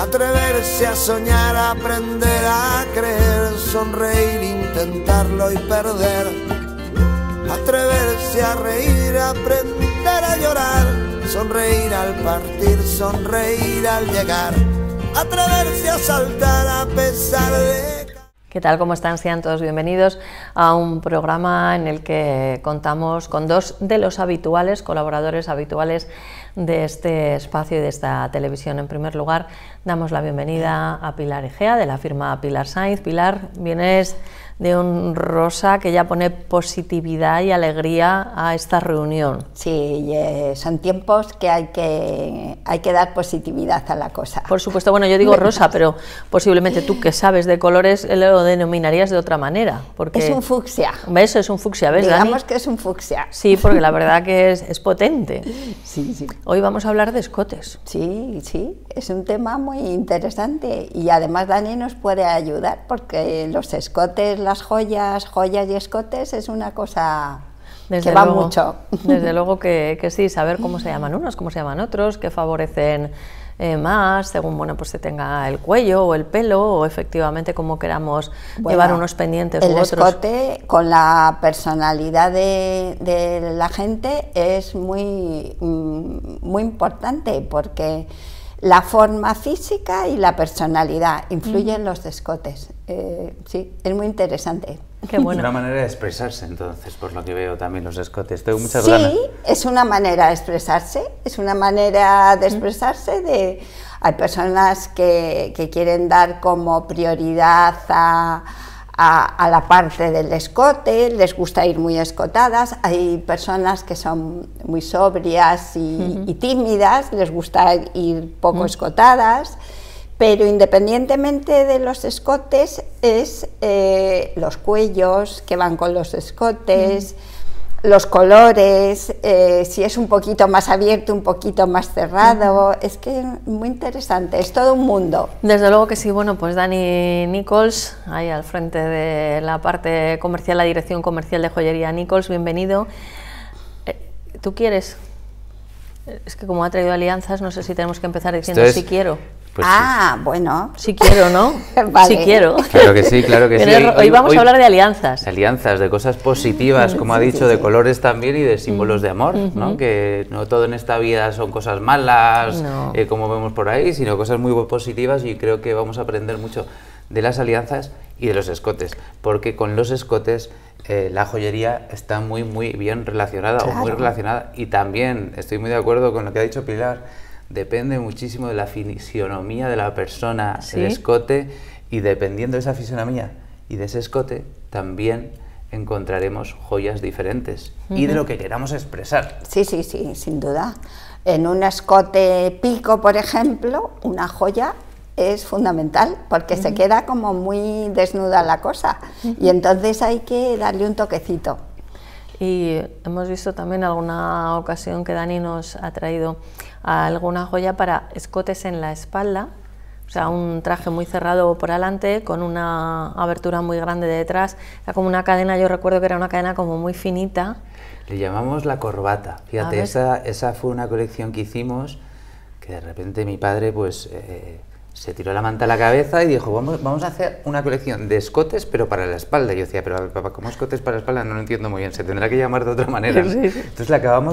Atreverse a soñar, aprender a creer, sonreír, intentarlo y perder. Atreverse a reír, aprender a llorar, sonreír al partir, sonreír al llegar. Atreverse a saltar a pesar de... ¿Qué tal? ¿Cómo están? Sean todos bienvenidos a un programa en el que contamos con dos de los colaboradores habituales de este espacio y de esta televisión. En primer lugar, damos la bienvenida a Pilar Egea, de la firma Pilar Sainz. Pilar, vienes de un rosa que ya pone positividad y alegría a esta reunión. Sí, son tiempos que hay que dar positividad a la cosa. Por supuesto, bueno, yo digo rosa, pero posiblemente tú que sabes de colores lo denominarías de otra manera. Porque es un fucsia. Eso es un fucsia, ¿ves, Digamos, Dani? que es un fucsia. Sí, porque la verdad que es potente. Sí, sí. Hoy vamos a hablar de escotes. Sí, sí, es un tema muy interesante y además Dani nos puede ayudar porque los escotes, las joyas y escotes es una cosa que va mucho. Desde luego que sí, saber cómo se llaman unos, cómo se llaman otros, que favorecen más, según pues se tenga el cuello o el pelo, o efectivamente cómo queramos llevar unos pendientes u otros. El escote, con la personalidad de la gente, es muy importante, porque la forma física y la personalidad influyen en los escotes. Sí, es muy interesante. Qué bueno. Es una manera de expresarse, entonces, por lo que veo también los escotes. Tengo muchas ganas. Sí, es una manera de expresarse, hay personas que quieren dar como prioridad a la parte del escote, les gusta ir muy escotadas. Hay personas que son muy sobrias y tímidas, les gusta ir poco escotadas. Pero independientemente de los escotes, es los cuellos que van con los escotes, los colores, si es un poquito más abierto, un poquito más cerrado. Es que es muy interesante, es todo un mundo. Desde luego que sí. Bueno, pues Dani Nichols, ahí al frente de la parte comercial, la dirección comercial de Joyería Nichols, bienvenido. ¿Tú quieres? Es que como ha traído alianzas, no sé si tenemos que empezar diciendo si quiero. Pues sí. Bueno. Si quiero, ¿no? Vale. Si quiero. Claro que sí, claro que sí. Hoy vamos a hablar de alianzas. Alianzas, de cosas positivas, como ha dicho, de colores también y de símbolos de amor, ¿no? Que no todo en esta vida son cosas malas, como vemos por ahí, sino cosas muy positivas, y creo que vamos a aprender mucho de las alianzas y de los escotes, porque con los escotes la joyería está muy bien relacionada, o muy relacionada, y también estoy muy de acuerdo con lo que ha dicho Pilar. Depende muchísimo de la fisionomía de la persona, el escote, y dependiendo de esa fisionomía y de ese escote, también encontraremos joyas diferentes y de lo que queramos expresar. Sí, sin duda. En un escote pico, por ejemplo, una joya es fundamental, porque se queda como muy desnuda la cosa, y entonces hay que darle un toquecito. Y hemos visto también alguna ocasión que Dani nos ha traído alguna joya para escotes en la espalda, o sea, un traje muy cerrado por delante con una abertura muy grande detrás, era como una cadena. Yo recuerdo que era una cadena como muy finita. Le llamamos la corbata, fíjate, esa fue una colección que hicimos, que de repente mi padre pues se tiró la manta a la cabeza y dijo, vamos a hacer una colección de escotes, pero para la espalda. Y yo decía, pero papá, ¿cómo escotes para la espalda? No lo entiendo muy bien, se tendrá que llamar de otra manera, ¿no? Sí. Entonces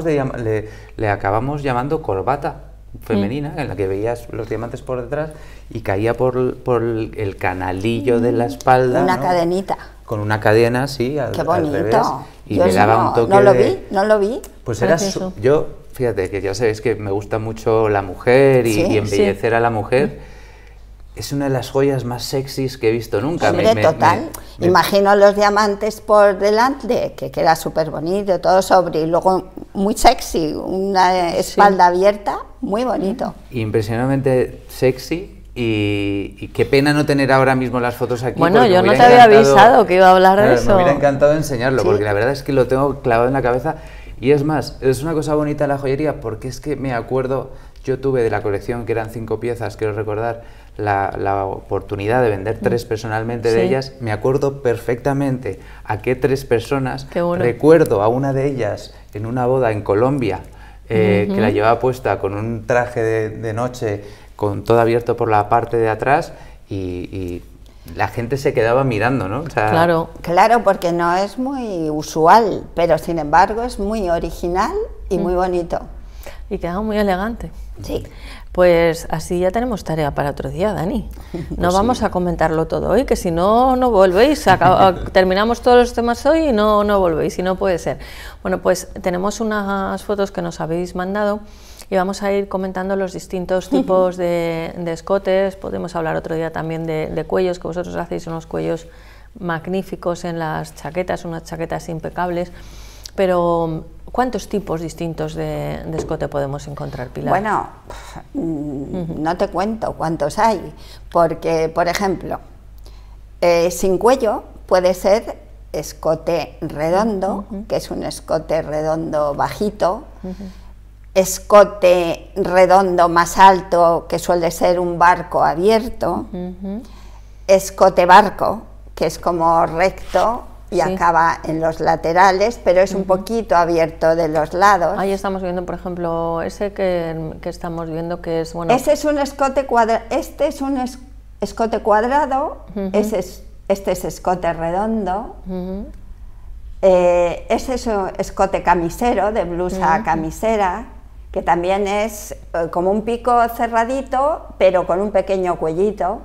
le acabamos llamando corbata femenina, en la que veías los diamantes por detrás y caía por el canalillo de la espalda. Una, ¿no? cadenita. Con una cadena, sí, Qué bonito. Al revés, y yo le daba un toque no lo vi. Pues era yo, fíjate, que ya sabéis que me gusta mucho la mujer y embellecer a la mujer. Es una de las joyas más sexys que he visto nunca. Hombre, total. Imagino los diamantes por delante, que queda súper bonito, todo sobre, y luego muy sexy, una espalda abierta, muy bonito. Impresionantemente sexy, y qué pena no tener ahora mismo las fotos aquí. Bueno, yo no te había avisado que iba a hablar de eso. Me hubiera encantado enseñarlo, porque la verdad es que lo tengo clavado en la cabeza. Y es más, es una cosa bonita la joyería, porque es que me acuerdo, yo tuve de la colección, que eran 5 piezas, quiero recordar, la oportunidad de vender 3 personalmente de ellas. Me acuerdo perfectamente a qué 3 personas. Recuerdo a una de ellas en una boda en Colombia, que la llevaba puesta con un traje de noche con todo abierto por la parte de atrás y la gente se quedaba mirando, ¿no? O sea, claro, porque no es muy usual, pero sin embargo es muy original y muy bonito. Y queda muy elegante. Sí. Pues así ya tenemos tarea para otro día, Dani. No Pues vamos sí. a comentarlo todo hoy, que si no, no volvéis. Terminamos todos los temas hoy y no volvéis, y no puede ser. Bueno, pues tenemos unas fotos que nos habéis mandado y vamos a ir comentando los distintos tipos de escotes. Podemos hablar otro día también de cuellos, que vosotros hacéis unos cuellos magníficos en las chaquetas, unas chaquetas impecables. Pero, ¿cuántos tipos distintos de escote podemos encontrar, Pilar? Bueno, no te cuento cuántos hay, porque, por ejemplo, sin cuello puede ser escote redondo, que es un escote redondo bajito, escote redondo más alto, que suele ser un barco abierto, escote barco, que es como recto, y acaba en los laterales, pero es un poquito abierto de los lados. Ahí estamos viendo, por ejemplo, ese que estamos viendo, que es, bueno... Ese es un escote cuadrado, este es un escote cuadrado, este es escote redondo, ese es un escote camisero, de blusa camisera, que también es como un pico cerradito, pero con un pequeño cuellito.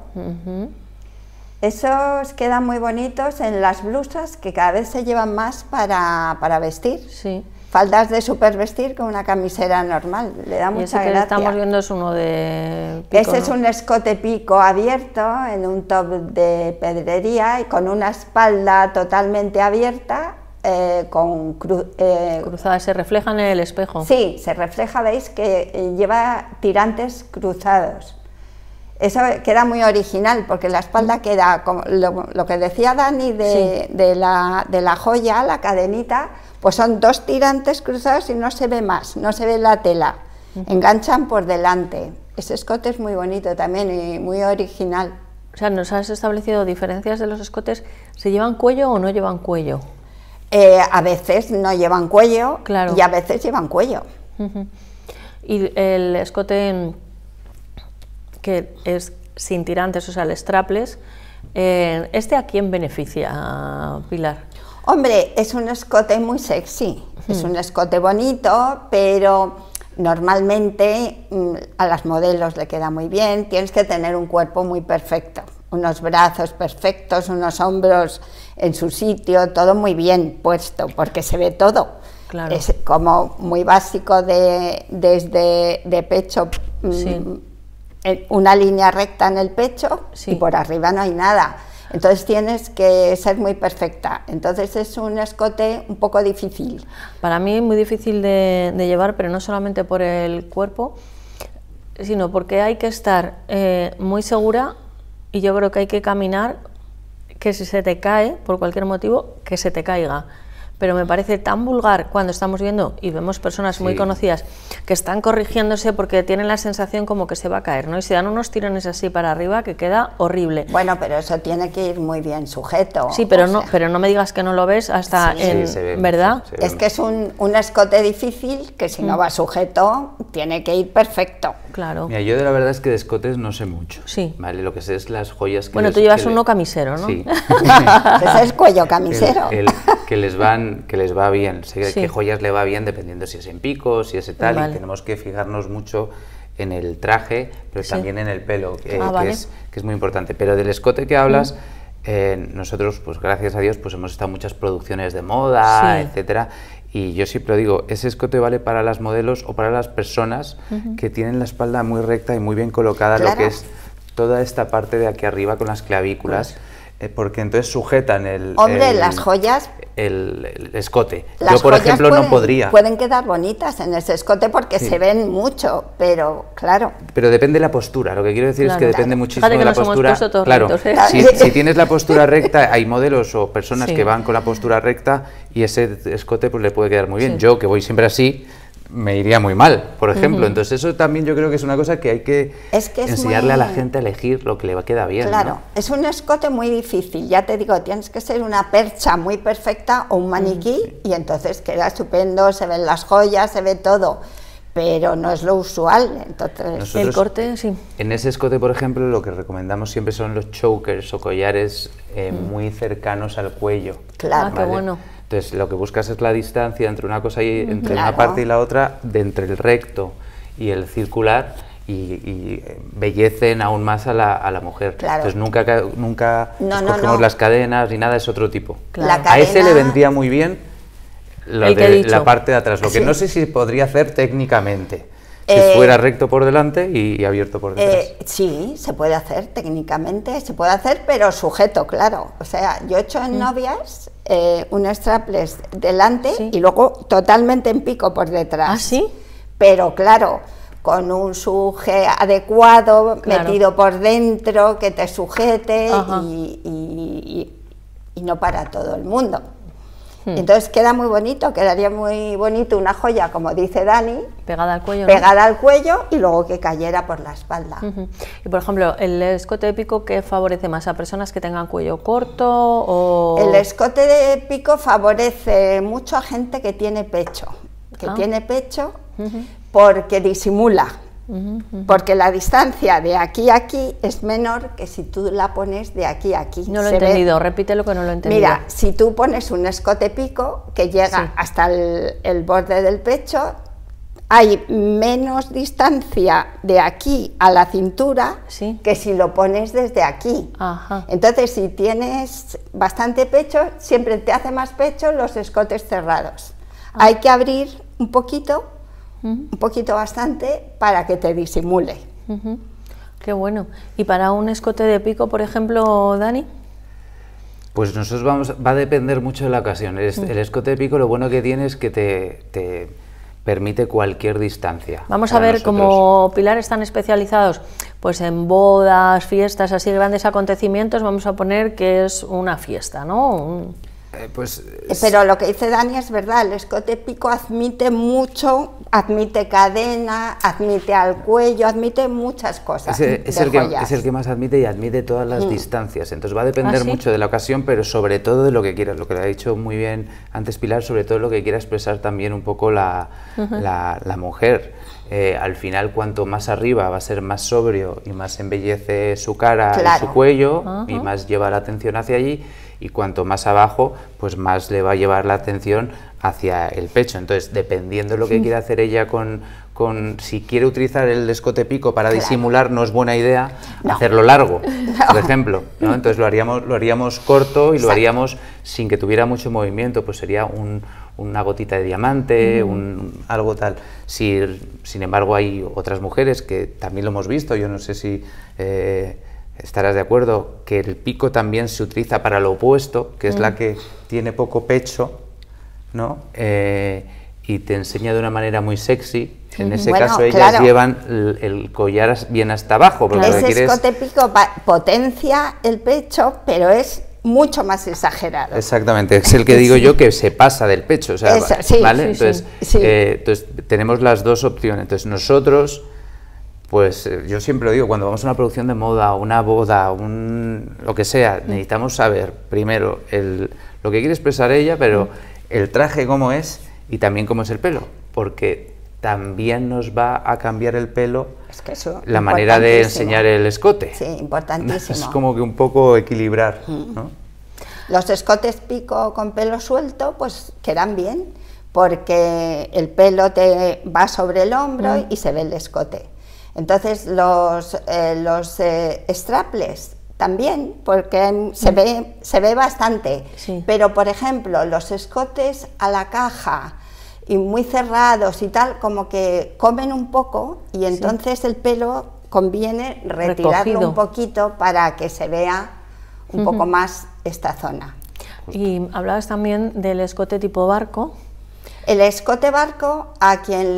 Esos quedan muy bonitos en las blusas, que cada vez se llevan más para vestir. Sí. Faldas de supervestir con una camisera normal, le da mucha gracia. Ese que estamos viendo es uno de pico, ese es un escote pico abierto en un top de pedrería y con una espalda totalmente abierta, cruzada, se refleja en el espejo. Sí, se refleja, veis que lleva tirantes cruzados. Eso queda muy original, porque la espalda queda, como lo que decía Dani de la joya, la cadenita, pues son dos tirantes cruzados y no se ve más, no se ve la tela, enganchan por delante. Ese escote es muy bonito también y muy original. O sea, ¿nos has establecido diferencias de los escotes? ¿Se llevan cuello o no llevan cuello? A veces no llevan cuello, claro, y a veces llevan cuello. Y el escote que es sin tirantes, o sea, el strapless, ¿este a quién beneficia, Pilar? Hombre, es un escote muy sexy, es un escote bonito, pero normalmente a las modelos le queda muy bien. Tienes que tener un cuerpo muy perfecto, unos brazos perfectos, unos hombros en su sitio, todo muy bien puesto, porque se ve todo. Claro. Es como muy básico desde pecho, una línea recta en el pecho, y por arriba no hay nada. Entonces tienes que ser muy perfecta. Entonces es un escote un poco difícil. Para mí muy difícil de llevar, pero no solamente por el cuerpo, sino porque hay que estar muy segura, y yo creo que hay que caminar, que si se te cae, por cualquier motivo, que se te caiga. Pero me parece tan vulgar cuando estamos viendo y vemos personas muy conocidas que están corrigiéndose porque tienen la sensación como que se va a caer, ¿no? Y se dan unos tirones así para arriba que queda horrible. Bueno, pero eso tiene que ir muy bien sujeto. Sí, pero no me digas que no lo ves hasta ¿verdad? Es que es un escote difícil que si no va sujeto tiene que ir perfecto. Claro. Mira, yo de la verdad es que de escotes no sé mucho. Sí. Vale, lo que sé es las joyas que bueno, tú llevas uno camisero, ¿no? Sí. Ese es cuello camisero. Que les va bien. Sé qué joyas le va bien dependiendo si es en pico, si es tal, y tenemos que fijarnos mucho en el traje, pero también en el pelo, que es muy importante. Pero del escote que hablas, nosotros, pues gracias a Dios, pues hemos estado en muchas producciones de moda, etcétera, y yo siempre digo, ese escote vale para las modelos o para las personas que tienen la espalda muy recta y muy bien colocada, lo que es toda esta parte de aquí arriba con las clavículas, porque entonces sujetan las joyas, el escote. Yo, por ejemplo, no podría. Pueden quedar bonitas en ese escote porque se ven mucho, pero claro. Pero depende de la postura. Lo que quiero decir es que depende muchísimo de la postura. Claro, si tienes la postura recta, hay modelos o personas que van con la postura recta y ese escote pues le puede quedar muy bien. Yo, que voy siempre así, me iría muy mal, por ejemplo. Entonces eso también yo creo que es una cosa que hay que enseñarle a la gente a elegir lo que le queda bien. Claro, ¿no? Es un escote muy difícil, ya te digo, tienes que ser una percha muy perfecta o un maniquí y entonces queda estupendo, se ven las joyas, se ve todo. pero no es lo usual. Entonces, Nosotros, el corte, sí. En ese escote, por ejemplo, lo que recomendamos siempre son los chokers o collares muy cercanos al cuello. Claro. Qué bueno. Entonces, lo que buscas es la distancia entre una cosa y entre Claro. una parte y la otra, de entre el recto y el circular, y embellecen aún más a la mujer. Claro. Entonces, nunca No, escogemos no. las cadenas ni nada, es otro tipo. Claro. La A ese le cadena- vendría muy bien lo El que he de dicho. la parte de atrás, lo que Sí. no sé si podría hacer técnicamente, si Eh, fuera recto por delante y abierto por detrás. Sí, se puede hacer técnicamente, se puede hacer, pero sujeto, claro. O sea, yo he hecho en novias un strapless delante Sí. y luego totalmente en pico por detrás. ¿Ah, sí? Pero claro, con un suje adecuado, Claro. metido por dentro, que te sujete Ajá. y no para todo el mundo. Entonces queda muy bonito, quedaría muy bonito una joya, como dice Dani, Pegada al cuello, ¿no? pegada al cuello y luego que cayera por la espalda. Ujú. Y por ejemplo, ¿el escote de pico qué favorece más? ¿A personas que tengan cuello corto o...? El escote de pico favorece mucho a gente que tiene pecho, porque disimula, porque la distancia de aquí a aquí es menor que si tú la pones de aquí a aquí. No lo he Se ve- entendido, repítelo que no lo he entendido. Mira, si tú pones un escote pico que llega Sí. hasta el borde del pecho, hay menos distancia de aquí a la cintura Sí. que si lo pones desde aquí. Ajá. Entonces, si tienes bastante pecho, siempre te hace más pecho los escotes cerrados. Hay que abrir un poquito bastante, para que te disimule. Ujú. Qué bueno. ¿Y para un escote de pico, por ejemplo, Dani? Pues nosotros va a depender mucho de la ocasión. El escote de pico lo bueno que tiene es que te permite cualquier distancia. Vamos a para ver, nosotros. como Pilar están especializados pues en bodas, fiestas, así grandes acontecimientos, vamos a poner que es una fiesta, ¿no? Pues Pero lo que dice Dani es verdad, el escote pico admite mucho, admite cadena, admite al cuello, admite muchas cosas. es el que más admite y admite todas las distancias. Entonces va a depender ¿Ah, sí? mucho de la ocasión, pero sobre todo de lo que quieras, lo que le ha dicho muy bien antes Pilar, sobre todo lo que quiera expresar también un poco la mujer. Al final, cuanto más arriba va a ser más sobrio y más embellece su cara y Claro. su cuello, y Ajá. más lleva la atención hacia allí, y cuanto más abajo, pues más le va a llevar la atención hacia el pecho. Entonces, dependiendo de lo que quiera hacer ella si quiere utilizar el escote pico para Claro. disimular, no es buena idea No. hacerlo largo, No. por ejemplo, ¿no? Entonces lo haríamos corto y lo Exacto. haríamos sin que tuviera mucho movimiento, pues sería una gotita de diamante, algo tal. Sin embargo, hay otras mujeres que también lo hemos visto, yo no sé si estarás de acuerdo, que el pico también se utiliza para lo opuesto, que es la que tiene poco pecho, ¿no? Y te enseña de una manera muy sexy. En ese Bueno, caso ellas claro. llevan el collar bien hasta abajo, porque lo que Ese quieres... escote pico potencia el pecho, pero es mucho más exagerado. Exactamente, es el que digo yo que se pasa del pecho, o sea, Eso, sí, ¿vale? sí, Entonces, sí. entonces tenemos las dos opciones. Entonces nosotros, pues yo siempre lo digo, cuando vamos a una producción de moda, una boda, lo que sea, necesitamos saber primero lo que quiere expresar ella, pero el traje cómo es y también cómo es el pelo, porque también nos va a cambiar el pelo Es que eso, la manera de importantísimo. enseñar el escote. Sí, importantísimo. Es como que un poco equilibrar, ¿no? Los escotes pico con pelo suelto, pues quedan bien, porque el pelo te va sobre el hombro y se ve el escote. Entonces los strapless también, porque se ve bastante. Sí. Pero por ejemplo, los escotes a la caja y muy cerrados y tal, como que comen un poco y entonces el pelo conviene retirarlo Recogido. un poquito para que se vea un poco más esta zona. Y hablabas también del escote tipo barco. El escote barco, a quien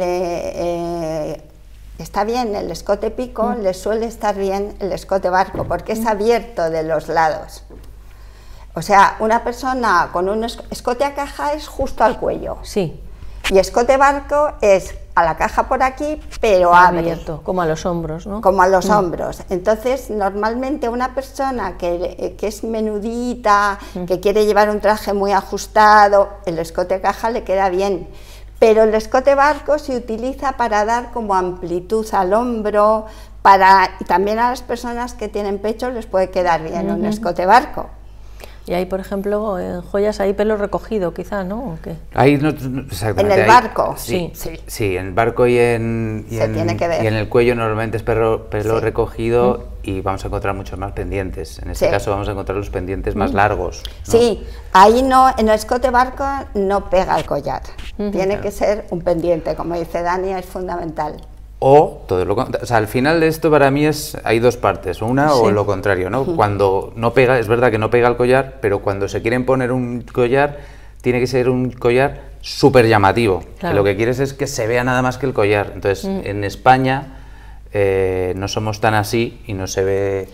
le está bien el escote pico, le suele estar bien el escote barco, porque es abierto de los lados. O sea, una persona con un escote a caja es justo al cuello. Sí, Y escote barco es a la caja por aquí, pero abre. abierto, como a los hombros, ¿no? Como a los hombros. Entonces, normalmente una persona que es menudita, que quiere llevar un traje muy ajustado, el escote caja le queda bien. pero el escote barco se utiliza para dar como amplitud al hombro, y también a las personas que tienen pecho les puede quedar bien un escote barco. Y ahí, por ejemplo, en joyas hay pelo recogido, quizá, ¿no? ¿O qué? Ahí no, exactamente. En el barco. Sí. En el barco y en el cuello normalmente es pelo recogido y vamos a encontrar muchos más pendientes. En este caso vamos a encontrar los pendientes más largos, ¿no? Sí, ahí no, en el escote barco no pega el collar. Tiene que ser un pendiente, como dice Dani, es fundamental. O todo lo contrario, o sea, al final de esto para mí hay dos partes, una o lo contrario, ¿no? Cuando no pega, es verdad que no pega el collar, pero cuando se quieren poner un collar, tiene que ser un collar súper llamativo, que lo que quieres es que se vea nada más que el collar. Entonces, en España no somos tan así y no se ve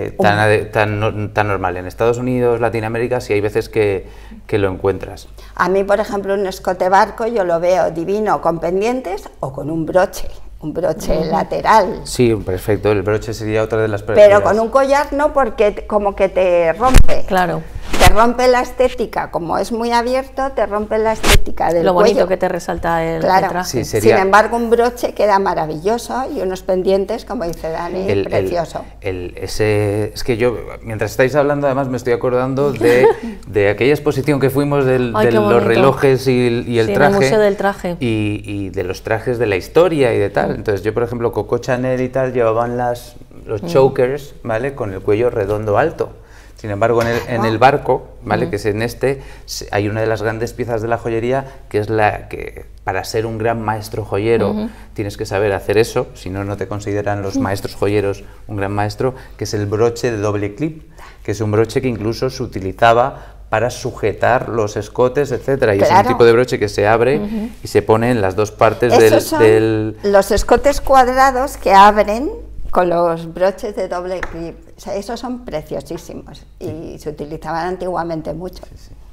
tan normal. En Estados Unidos, Latinoamérica, sí hay veces que lo encuentras. A mí, por ejemplo, un escote barco yo lo veo divino con pendientes o con un broche lateral. Sí, perfecto, el broche sería otra de las preferidas. Pero con un collar no, porque como que te rompe. Claro. Te rompe la estética, como es muy abierto, te rompe la estética del cuello. Lo bonito que te resalta el traje. Sí, sería... Sin embargo, un broche queda maravilloso y unos pendientes, como dice Dani, precioso. Es que yo, mientras estáis hablando, además me estoy acordando de aquella exposición que fuimos de los relojes y el traje. En el Museo del Traje. Y de los trajes de la historia y de tal. Entonces yo, por ejemplo, Coco Chanel y tal llevaban los chokers, ¿vale? Con el cuello redondo alto. Sin embargo, en el barco, ¿vale? Que es hay una de las grandes piezas de la joyería, que es la que, para ser un gran maestro joyero, tienes que saber hacer eso, si no, no te consideran los maestros joyeros un gran maestro, que es el broche de doble clip, que es un broche que incluso se utilizaba para sujetar los escotes, etcétera, y es un tipo de broche que se abre y se pone en las dos partes del... Los escotes cuadrados que abren con los broches de doble clip, o sea, esos son preciosísimos y se utilizaban antiguamente mucho.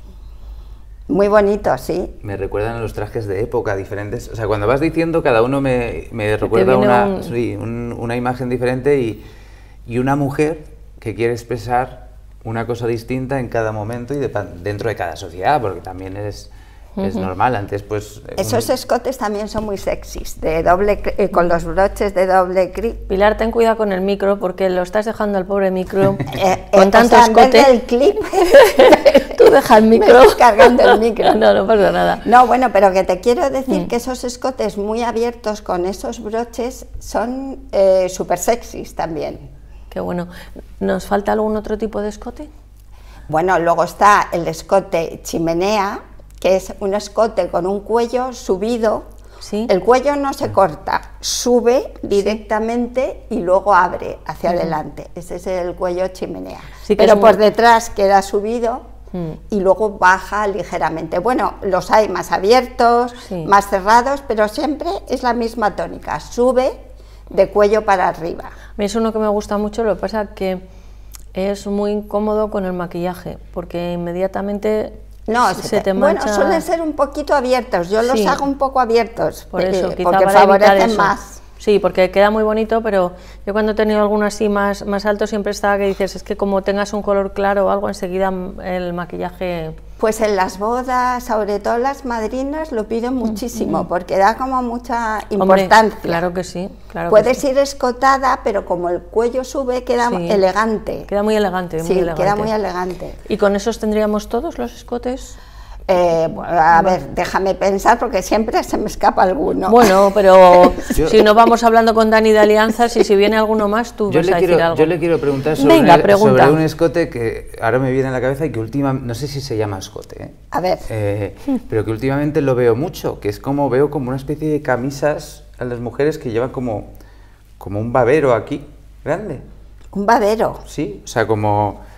Muy bonitos, sí. Me recuerdan a los trajes de época diferentes, o sea, cuando vas diciendo cada uno me recuerda una imagen diferente y una mujer que quiere expresar una cosa distinta en cada momento y dentro de cada sociedad, porque también es normal. Antes, pues... Esos escotes también son muy sexys, con los broches de doble clip. Pilar, ten cuidado con el micro, porque lo estás dejando al pobre micro con tanto escote. En vez del clip, tú deja el micro. Me estás cargando el micro. No pasa nada. No, bueno, pero que te quiero decir que esos escotes muy abiertos con esos broches son súper sexys también. Qué bueno. ¿Nos falta algún otro tipo de escote? Bueno, luego está el escote chimenea, que es un escote con un cuello subido. ¿Sí? El cuello no se corta, sube directamente y luego abre hacia adelante. Ese es el cuello chimenea. Sí, pero por detrás queda subido y luego baja ligeramente. Bueno, los hay más abiertos, más cerrados, pero siempre es la misma tónica, sube de cuello para arriba. A mí es uno que me gusta mucho, lo que pasa es que es muy incómodo con el maquillaje, porque inmediatamente... No, se te mancha. Bueno, suelen ser un poquito abiertos, yo los hago un poco abiertos, por eso, porque favorecen más. Sí, porque queda muy bonito, pero yo cuando he tenido alguno así más alto siempre estaba que dices, es que como tengas un color claro o algo, enseguida el maquillaje... Pues en las bodas, sobre todo las madrinas, lo piden muchísimo, porque da como mucha importancia. Hombre, claro que sí. Claro Puedes ir escotada, pero como el cuello sube, queda elegante. Queda muy elegante, muy elegante. Queda muy elegante. ¿Y con esos tendríamos todos los escotes? A ver, déjame pensar, porque siempre se me escapa alguno. Bueno, pero si no vamos hablando con Dani de alianzas y si viene alguno más, tú vas a decir algo. Yo le quiero preguntar sobre un escote que ahora me viene a la cabeza y que últimamente, no sé si se llama escote, a ver, pero que últimamente lo veo mucho, que es como veo como una especie de camisas a las mujeres que llevan como un babero aquí, grande. ¿Un babero? Sí, o sea, como...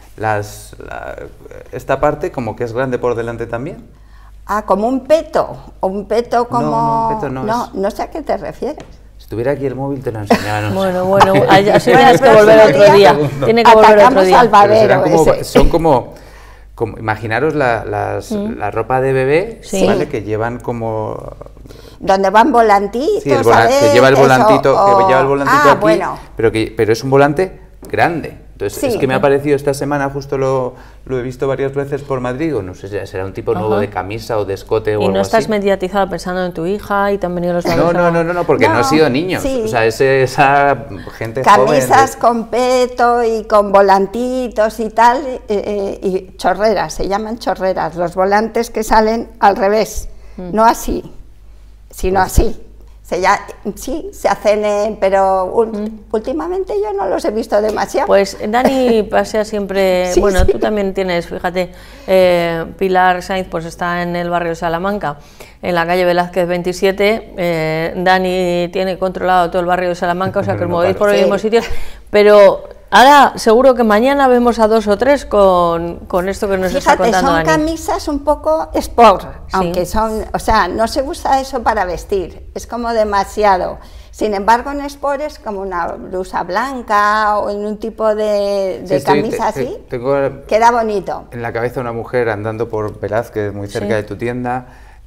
esta parte como que es grande por delante también. Ah, como un peto, o un peto como... No, un peto no sé a qué te refieres. Si tuviera aquí el móvil te lo enseñaba. Bueno, así tienes que volver otro día. Tiene que volver otro día. Al babero, son como imaginaros la ropa de bebé, ¿vale? Que llevan como... Donde van volantitos, sí, que lleva el volantito, aquí, bueno. pero es un volante grande. Entonces, es que me ha parecido esta semana, justo lo he visto varias veces por Madrid, o no sé si será un tipo nuevo de camisa o de escote o algo así. ¿Y no estás mediatizado pensando en tu hija y te han venido los valores? No, porque no han sido niños, o sea, esa gente camisas joven con peto y con volantitos y tal, y chorreras, se llaman chorreras, los volantes que salen al revés, no así, sino así. Sí, se hacen, pero últimamente yo no los he visto demasiado. Pues Dani pasea siempre, Sí, bueno, sí. tú también tienes, fíjate, Pilar Sainz pues está en el barrio de Salamanca, en la calle Velázquez 27, Dani tiene controlado todo el barrio de Salamanca, o sea que os movéis por los mismos sitios, pero ahora seguro que mañana vemos a 2 o 3 con esto que nos está contando Dani. Son camisas un poco sport, Sí. aunque son, o sea, no se usa eso para vestir, es como demasiado. Sin embargo, en sport es como una blusa blanca o en un tipo de camisa así, queda bonito. En la cabeza una mujer andando por Velázquez, muy cerca de tu tienda,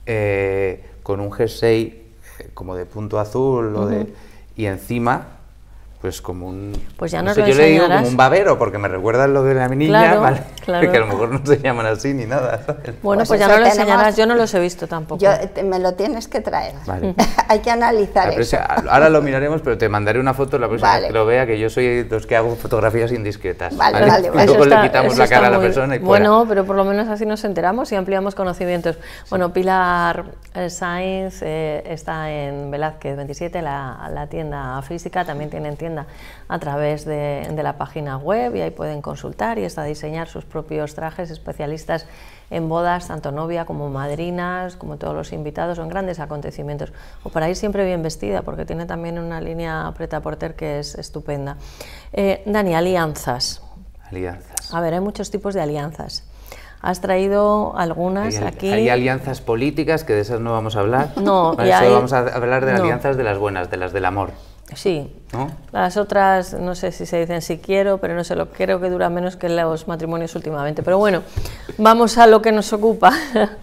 con un jersey como de punto azul y encima pues como un... Pues ya no nos sé, lo yo le digo como enseñarás. un babero, porque me recuerda lo de la niña, Claro, ¿vale? claro. Que a lo mejor no se llaman así ni nada, ¿sabes? Bueno, pues ya eso no lo tenemos- enseñarás, yo no los he visto tampoco. Me lo tienes que traer. Vale. Hay que analizar La eso. próxima- ahora lo miraremos, pero te mandaré una foto la próxima Vale. vez que lo vea, que yo soy de los que hago fotografías indiscretas. Vale, vale, Y vale. luego Eso le quitamos eso la cara está a la muy- persona y fuera. Bueno, pero por lo menos así nos enteramos y ampliamos conocimientos. Bueno, Pilar Sainz está en Velázquez 27, la tienda física, también tienen tienda a través de la página web y ahí pueden consultar y hasta diseñar sus propios trajes, especialistas en bodas, tanto novia como madrinas, como todos los invitados, son grandes acontecimientos. O para ir siempre bien vestida, porque tiene también una línea prêt-à-porter que es estupenda. Dani, alianzas. Alianzas. A ver, hay muchos tipos de alianzas. Has traído algunas aquí. Hay alianzas políticas, que de esas no vamos a hablar. No, Vale, y solo hay- vamos a hablar de no. alianzas de las buenas, de las del amor. Sí. ¿No? Las otras, no sé si se dicen si quiero, pero no sé, creo que dura menos que los matrimonios últimamente. Pero bueno, vamos a lo que nos ocupa.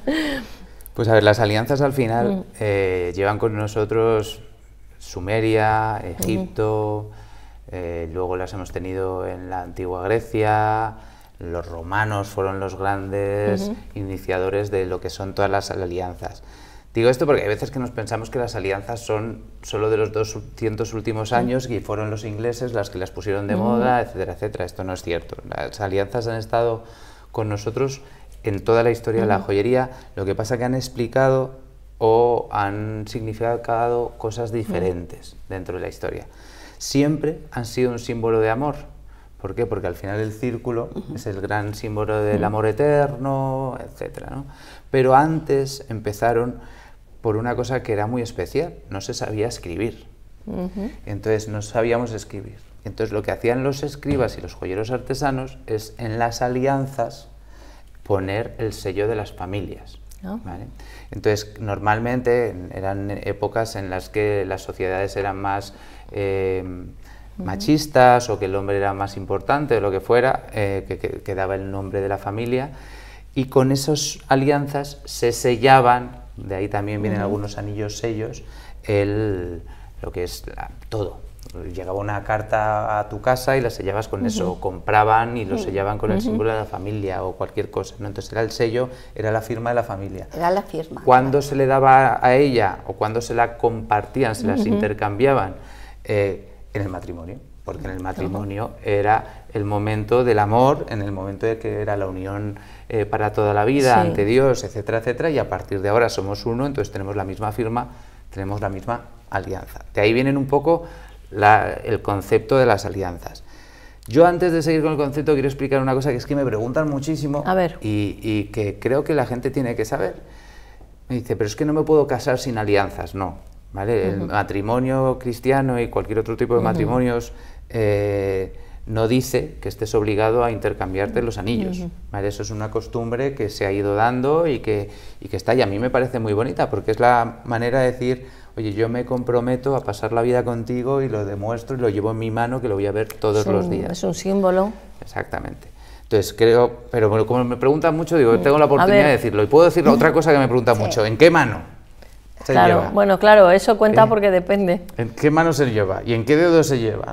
Pues a ver, las alianzas al final llevan con nosotros Sumeria, Egipto, luego las hemos tenido en la antigua Grecia, los romanos fueron los grandes iniciadores de lo que son todas las alianzas. Digo esto porque hay veces que nos pensamos que las alianzas son solo de los 200 últimos años y fueron los ingleses las que las pusieron de moda, etcétera, etcétera. Esto no es cierto. Las alianzas han estado con nosotros en toda la historia de la joyería, lo que pasa que han explicado o han significado cosas diferentes dentro de la historia. Siempre han sido un símbolo de amor. ¿Por qué? Porque al final el círculo es el gran símbolo del amor eterno, etcétera, ¿no? Pero antes empezaron por una cosa que era muy especial, no se sabía escribir. Entonces no sabíamos escribir. Entonces lo que hacían los escribas y los joyeros artesanos es en las alianzas poner el sello de las familias. ¿Vale? Entonces normalmente eran épocas en las que las sociedades eran más machistas o que el hombre era más importante o lo que fuera, que daba el nombre de la familia, y con esas alianzas se sellaban, de ahí también vienen algunos anillos sellos, lo que es todo. Llegaba una carta a tu casa y la sellabas con eso, o compraban y lo sellaban con el símbolo de la familia o cualquier cosa, ¿no? Entonces era el sello, era la firma de la familia. Era la firma. Cuando se le daba a ella o cuando se la compartían, se las intercambiaban en el matrimonio, porque en el matrimonio era el momento del amor, en el momento de que era la unión para toda la vida ante Dios, etcétera, etcétera, y a partir de ahora somos uno, entonces tenemos la misma firma, tenemos la misma alianza. De ahí vienen un poco el concepto de las alianzas. Yo antes de seguir con el concepto quiero explicar una cosa que es que me preguntan muchísimo y que creo que la gente tiene que saber. Me dice, pero es que no me puedo casar sin alianzas. No, ¿vale? El matrimonio cristiano y cualquier otro tipo de matrimonios no dice que estés obligado a intercambiarte los anillos, ¿vale? Eso es una costumbre que se ha ido dando y que está, y a mí me parece muy bonita porque es la manera de decir, oye, yo me comprometo a pasar la vida contigo y lo demuestro y lo llevo en mi mano, que lo voy a ver todos los días. Es un símbolo. Exactamente. Entonces creo, pero bueno, como me preguntan mucho, digo, tengo la oportunidad de decirlo. Y puedo decir otra cosa que me preguntan mucho, ¿en qué mano se Claro, lleva? bueno, claro, eso cuenta porque depende. ¿En qué mano se lleva? ¿Y en qué dedo se llevan?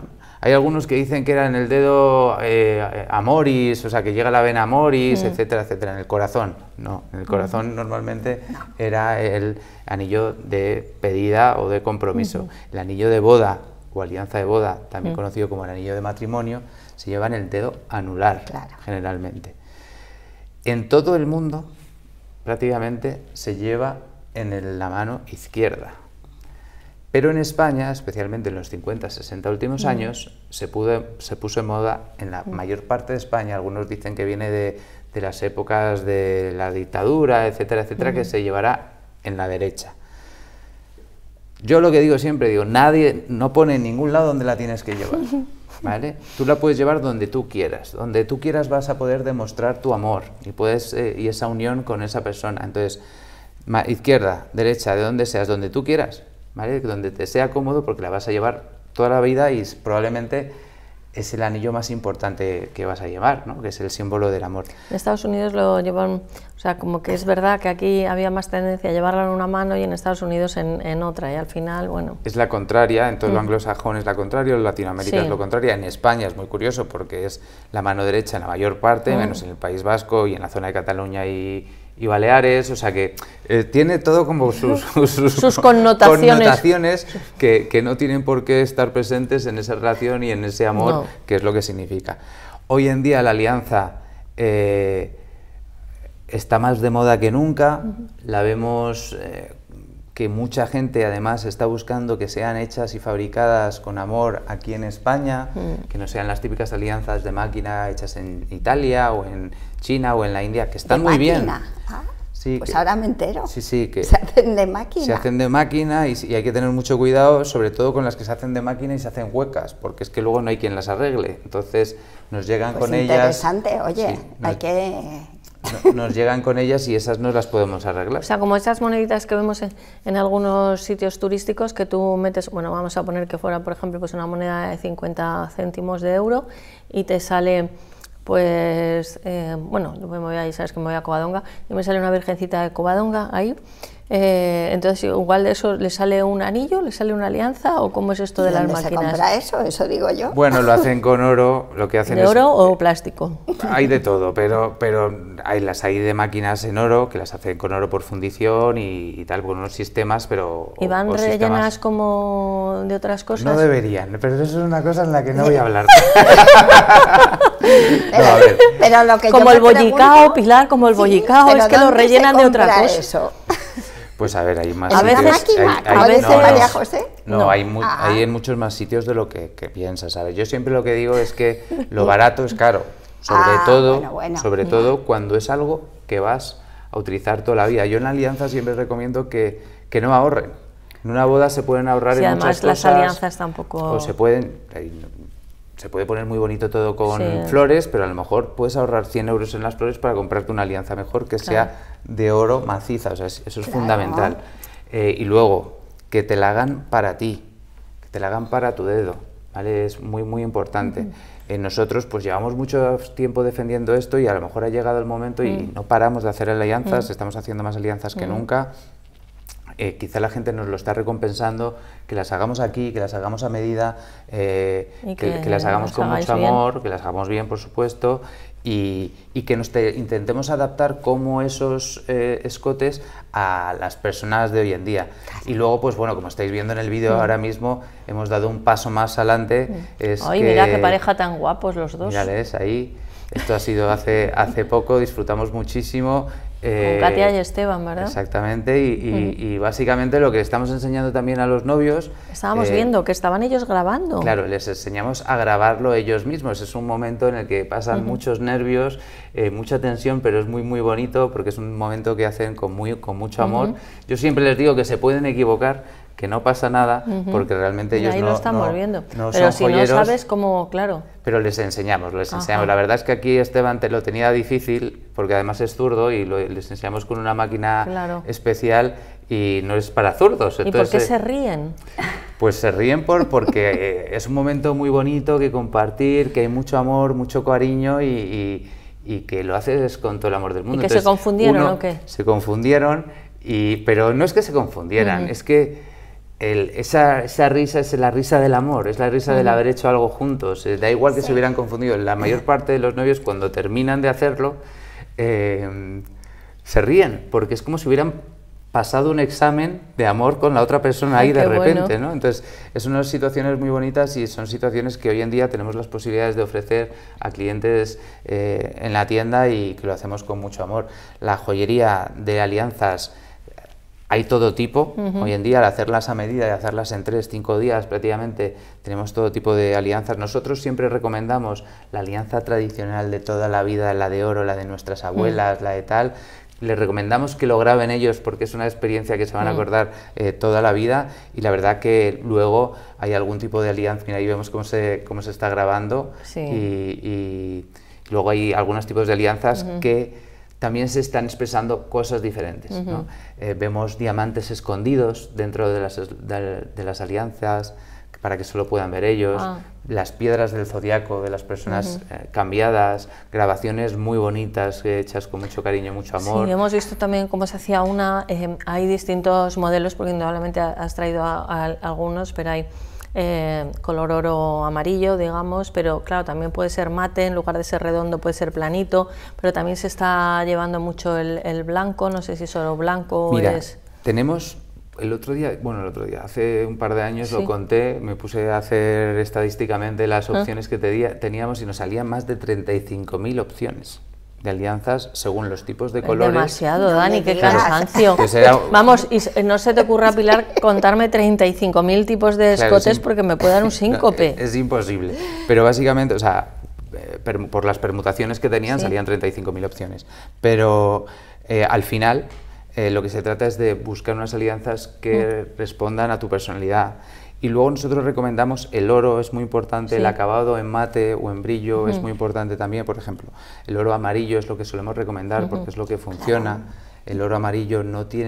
Hay algunos que dicen que era en el dedo amoris, o sea, que llega la vena amoris, etcétera, etcétera. En el corazón, no. En el corazón normalmente era el anillo de pedida o de compromiso. El anillo de boda o alianza de boda, también conocido como el anillo de matrimonio, se lleva en el dedo anular, generalmente. En todo el mundo, prácticamente, se lleva en la mano izquierda. Pero en España, especialmente en los 50, 60 últimos años, se puso en moda en la mayor parte de España. Algunos dicen que viene de las épocas de la dictadura, etcétera, etcétera, que se llevará en la derecha. Yo lo que digo siempre, nadie no pone en ningún lado donde la tienes que llevar, ¿vale? Tú la puedes llevar donde tú quieras vas a poder demostrar tu amor y esa unión con esa persona. Entonces, izquierda, derecha, de donde seas, donde tú quieras, ¿vale? Donde te sea cómodo, porque la vas a llevar toda la vida y probablemente es el anillo más importante que vas a llevar, ¿no? Que es el símbolo del amor. En Estados Unidos lo llevan, o sea, como que es verdad que aquí había más tendencia a llevarla en una mano y en Estados Unidos en otra, y al final, bueno... Es la contraria, en todo lo anglosajón es la contraria, en Latinoamérica es lo contrario, en España es muy curioso porque es la mano derecha en la mayor parte, menos en el País Vasco y en la zona de Cataluña y Baleares, o sea que tiene todo como sus connotaciones que no tienen por qué estar presentes en esa relación y en ese amor, que es lo que significa. Hoy en día la alianza está más de moda que nunca, la vemos que mucha gente además está buscando que sean hechas y fabricadas con amor aquí en España, que no sean las típicas alianzas de máquina hechas en Italia o en China o en la India, que están muy bien. Sí, pues ahora me entero. Sí, que se hacen de máquina. Se hacen de máquina y hay que tener mucho cuidado, sobre todo con las que se hacen de máquina y se hacen huecas, porque es que luego no hay quien las arregle. Entonces nos llegan con ellas... Interesante, oye, hay que... Nos llegan con ellas y esas no las podemos arreglar. O sea, como esas moneditas que vemos en algunos sitios turísticos que tú metes, bueno, vamos a poner que fuera, por ejemplo, pues una moneda de 50 céntimos de euro y te sale, pues, bueno, yo me voy ahí, sabes que me voy a Covadonga y me sale una virgencita de Covadonga ahí. Entonces, igual de eso, ¿le sale un anillo, le sale una alianza o cómo es esto de las máquinas? ¿Se compra eso? Eso digo yo. Bueno, lo hacen con oro, lo que hacen ¿De oro o plástico? Hay de todo, pero hay de máquinas en oro que las hacen con oro por fundición y tal, con unos sistemas, pero... ¿Y van rellenas como de otras cosas? No deberían, pero eso es una cosa en la que no voy a hablar. Pero lo que como el bollicao, Pilar, como el bollicao, es que lo rellenan de otra cosa. Eso? Pues a ver, hay más sitios. ¿A veces María José? No, hay en muchos más sitios de lo que piensas, ¿sabes? Yo siempre lo que digo es que lo barato es caro, sobre todo cuando es algo que vas a utilizar toda la vida. Yo en la alianza siempre recomiendo que no ahorren. En una boda se pueden ahorrar en muchas cosas. Además las alianzas tampoco... O se puede poner muy bonito todo con flores, pero a lo mejor puedes ahorrar 100 euros en las flores para comprarte una alianza mejor que sea de oro maciza, o sea, eso es fundamental. Y luego, que te la hagan para ti, que te la hagan para tu dedo, ¿vale? Es muy, muy importante. Nosotros pues llevamos mucho tiempo defendiendo esto y a lo mejor ha llegado el momento y no paramos de hacer alianzas, estamos haciendo más alianzas que nunca. Quizá la gente nos lo está recompensando, que las hagamos aquí, que las hagamos a medida, que las hagamos con mucho amor, que las hagamos bien, por supuesto, y que intentemos adaptar como esos escotes a las personas de hoy en día. Y luego, pues bueno, como estáis viendo en el vídeo ahora mismo, hemos dado un paso más adelante. Ay, mira qué pareja tan guapos los dos. Mírales, ahí. Esto ha sido hace poco, disfrutamos muchísimo. Con Katia y Esteban, ¿verdad? Exactamente, y básicamente lo que estamos enseñando también a los novios... Estábamos viendo que estaban ellos grabando. Claro, les enseñamos a grabarlo ellos mismos. Es un momento en el que pasan muchos nervios, mucha tensión, pero es muy, muy bonito porque es un momento que hacen con mucho amor. Yo siempre les digo que se pueden equivocar, que no pasa nada, porque realmente ellos no estamos viendo. No pero son si joyeros, no sabes cómo, claro. Pero les enseñamos. La verdad es que aquí Esteban te lo tenía difícil, porque además es zurdo y les enseñamos con una máquina especial y no es para zurdos. Entonces, ¿y por qué se ríen? Pues se ríen porque es un momento muy bonito que compartir, que hay mucho amor, mucho cariño y que lo haces con todo el amor del mundo. ¿Y que entonces, se confundieron o qué? Se confundieron, pero no es que se confundieran, es que esa risa es la risa del amor, es la risa del haber hecho algo juntos. Da igual que se hubieran confundido. La mayor parte de los novios, cuando terminan de hacerlo, se ríen, porque es como si hubieran pasado un examen de amor con la otra persona ahí de repente, ¿no? Entonces, es unas situaciones muy bonitas y son situaciones que hoy en día tenemos las posibilidades de ofrecer a clientes en la tienda y que lo hacemos con mucho amor. La joyería de alianzas, hay todo tipo. Hoy en día, al hacerlas a medida y hacerlas en 3-5 días prácticamente, tenemos todo tipo de alianzas. Nosotros siempre recomendamos la alianza tradicional de toda la vida, la de oro, la de nuestras abuelas, la de tal. Les recomendamos que lo graben ellos porque es una experiencia que se van a acordar toda la vida, y la verdad que luego hay algún tipo de alianza. Mira, ahí vemos cómo se está grabando, y luego hay algunos tipos de alianzas que también se están expresando cosas diferentes, ¿no? Vemos diamantes escondidos dentro de las alianzas para que solo puedan ver ellos, las piedras del zodiaco de las personas cambiadas, grabaciones muy bonitas hechas con mucho cariño, mucho amor. Sí, hemos visto también cómo se hacía una, hay distintos modelos, porque indudablemente has traído a algunos, pero hay color oro amarillo, digamos, pero claro, también puede ser mate, en lugar de ser redondo puede ser planito, pero también se está llevando mucho el blanco, no sé si es oro blanco. Mira, o es... tenemos el otro día, hace un par de años lo conté, me puse a hacer estadísticamente las opciones que teníamos y nos salían más de 35.000 opciones de alianzas según los tipos de colores. Demasiado, Dani, qué cansancio. Claro. Vamos, y no se te ocurra, Pilar, contarme 35.000 tipos de escotes, porque me puede dar un síncope. No, es imposible, pero básicamente, o sea, por las permutaciones que tenían salían 35.000 opciones, pero al final lo que se trata es de buscar unas alianzas que respondan a tu personalidad. Y luego nosotros recomendamos el oro, es muy importante, el acabado en mate o en brillo es muy importante también. Por ejemplo, el oro amarillo es lo que solemos recomendar porque es lo que funciona. El oro amarillo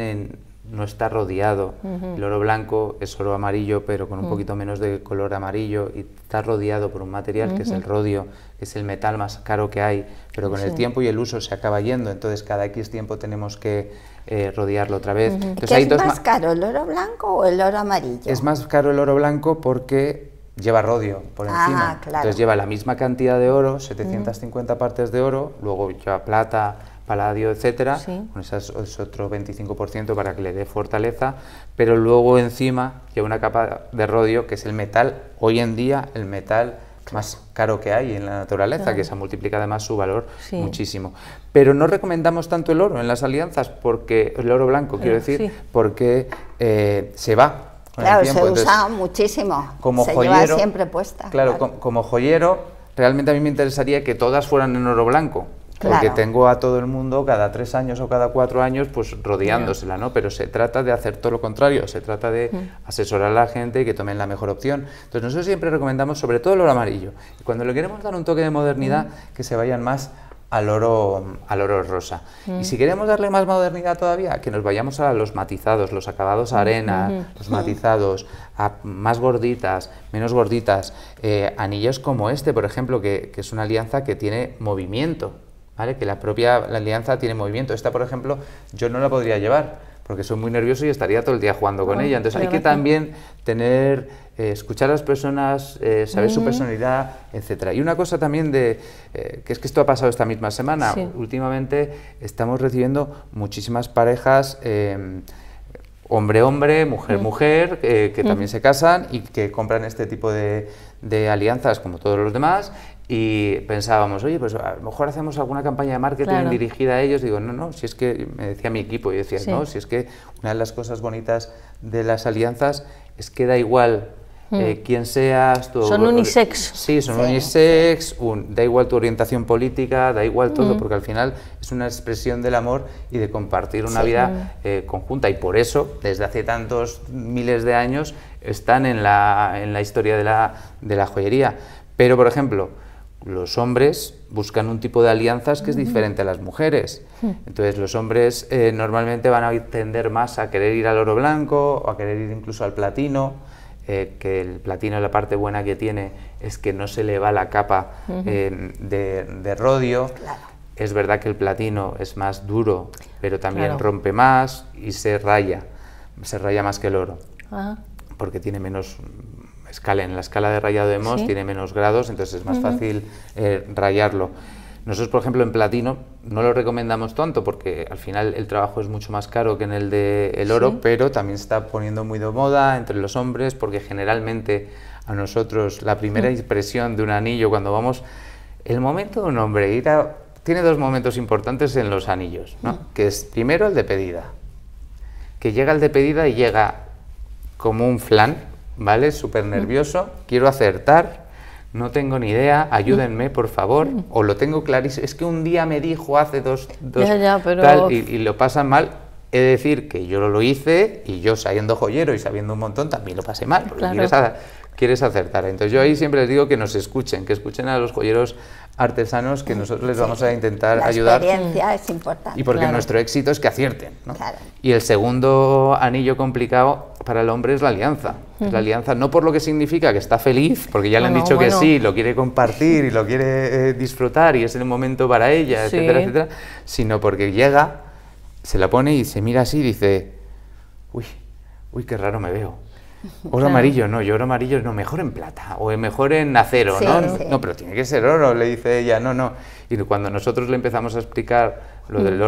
no está rodeado. El oro blanco es oro amarillo, pero con un poquito menos de color amarillo, y está rodeado por un material que es el rodio, que es el metal más caro que hay, pero con el tiempo y el uso se acaba yendo, entonces cada X tiempo tenemos que rodearlo otra vez. Entonces, ¿Qué es más caro, el oro blanco o el oro amarillo? Es más caro el oro blanco porque lleva rodio por encima. Claro. Entonces lleva la misma cantidad de oro, 750 partes de oro, luego lleva plata, paladio, etcétera, con es otro 25% para que le dé fortaleza, pero luego encima lleva una capa de rodio, que es el metal, hoy en día el metal más caro que hay en la naturaleza, que se multiplica además su valor muchísimo. Pero no recomendamos tanto el oro en las alianzas, porque el oro blanco, quiero decir, porque se va. Claro, se usa muchísimo, como se joyero, lleva siempre puesta. Claro, como joyero, realmente a mí me interesaría que todas fueran en oro blanco, porque tengo a todo el mundo cada 3 años o cada 4 años pues rodeándosela, ¿no? Pero se trata de hacer todo lo contrario, se trata de asesorar a la gente y que tomen la mejor opción. Entonces nosotros siempre recomendamos sobre todo el oro amarillo, y cuando le queremos dar un toque de modernidad, que se vayan más al oro rosa. Y si queremos darle más modernidad todavía, que nos vayamos a los matizados, los acabados arena, los matizados, a más gorditas, menos gorditas, anillos como este, por ejemplo, que es una alianza que tiene movimiento, ¿vale? Que la alianza tiene movimiento. Esta, por ejemplo, yo no la podría llevar porque soy muy nervioso y estaría todo el día jugando con ella. Entonces hay que también escuchar a las personas, saber su personalidad, etcétera. Y una cosa también que es que esto ha pasado esta misma semana. Últimamente estamos recibiendo muchísimas parejas, hombre-hombre, mujer-mujer, que también se casan y que compran este tipo de alianzas como todos los demás. Y pensábamos, oye, pues a lo mejor hacemos alguna campaña de marketing dirigida a ellos. Digo, no, si es que, me decía mi equipo, y decía, no, si es que una de las cosas bonitas de las alianzas es que da igual quién seas. Son unisex. Sí, son unisex, da igual tu orientación política, da igual todo, porque al final es una expresión del amor y de compartir una vida conjunta. Y por eso, desde hace tantos miles de años, están en la historia de la joyería. Pero, por ejemplo, los hombres buscan un tipo de alianzas que es diferente a las mujeres. Entonces los hombres normalmente van a tender más a querer ir al oro blanco o a querer ir incluso al platino, que el platino, la parte buena que tiene es que no se le va la capa de rodio. Es verdad que el platino es más duro, pero también rompe más y se raya más que el oro. porque tiene menos escala, en la escala de rayado de Mohs tiene menos grados, entonces es más fácil rayarlo. Nosotros, por ejemplo, en platino no lo recomendamos tanto porque al final el trabajo es mucho más caro que en el de el oro, pero también se está poniendo muy de moda entre los hombres porque generalmente a nosotros la primera impresión de un anillo cuando vamos... El momento de un hombre tiene dos momentos importantes en los anillos, ¿no? Que es primero el de pedida, que llega el de pedida y llega como un flan, ¿vale? Súper nervioso, quiero acertar, no tengo ni idea, ayúdenme por favor, o lo tengo clarísimo, es que un día me dijo hace dos pero... tal, y lo pasan mal. He de decir que yo lo hice y yo sabiendo joyero y sabiendo un montón también lo pasé mal, porque quieres acertar. Entonces yo ahí siempre les digo que nos escuchen, que escuchen a los joyeros artesanos, que nosotros les vamos a intentar ayudar. La experiencia es importante. Y porque nuestro éxito es que acierten, ¿no? Y el segundo anillo complicado para el hombre es la alianza. Es la alianza no por lo que significa que está feliz, porque ya le han dicho que sí, lo quiere compartir y lo quiere disfrutar y es el momento para ella, etcétera, etcétera, sino porque llega, se la pone y se mira así y dice, uy, qué raro me veo. Oro amarillo, no, yo oro amarillo no, mejor en plata o mejor en acero, ¿no? No, pero tiene que ser oro, le dice ella, no. Y cuando nosotros le empezamos a explicar lo del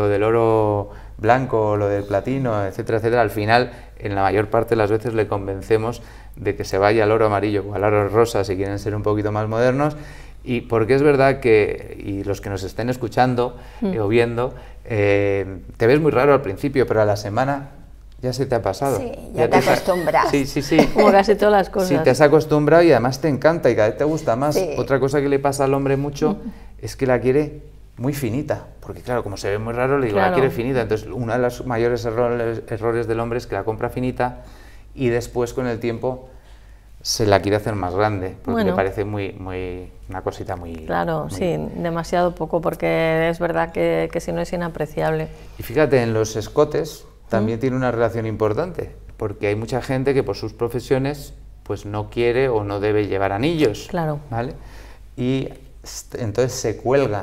oro blanco, lo del platino, etcétera, etcétera, al final, en la mayor parte de las veces le convencemos de que se vaya al oro amarillo o al oro rosa si quieren ser un poquito más modernos. Y porque es verdad que, y los que nos estén escuchando o viendo, te ves muy raro al principio, pero a la semana ya se te ha pasado. Sí, ya te acostumbras. Sí. Como casi todas las cosas. Sí, te has acostumbrado y además te encanta y cada vez te gusta más. Otra cosa que le pasa al hombre mucho es que la quiere muy finita, porque claro, como se ve muy raro, le digo, la quiere finita. Entonces, uno de los mayores errores del hombre es que la compra finita y después con el tiempo se la quiere hacer más grande, porque le parece una cosita muy... Claro, sí, demasiado poco, porque es verdad que si no es inapreciable. Y fíjate, en los escotes también tiene una relación importante, porque hay mucha gente que por sus profesiones pues no quiere o no debe llevar anillos, ¿vale? Y entonces se cuelgan,